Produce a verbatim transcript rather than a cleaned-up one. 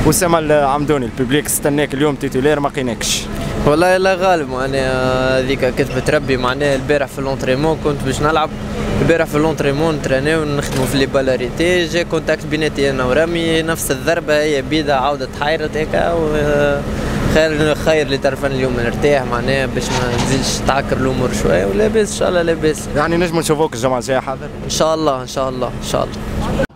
وسام العمدوني الببليك استناك اليوم تيتولير ما لقيناكش. والله لا غالب معناها هذيك كتبت ربي معناها البارح في اللونتريمون كنت باش نلعب البارح في اللونتريمون نترينيو ونخدموا في لي بالاريتي جا كونتاكت بيناتي انا ورامي نفس الضربه هي بيضه عاودت حيرت هكا خير خير اللي تعرفنا اليوم نرتاح معناها باش ما نزيدش تعكر الامور شويه ولاباس ان شاء الله لاباس. يعني نجموا نشوفوك الجمعه الجايه حاضر؟ ان شاء الله ان شاء الله ان شاء الله.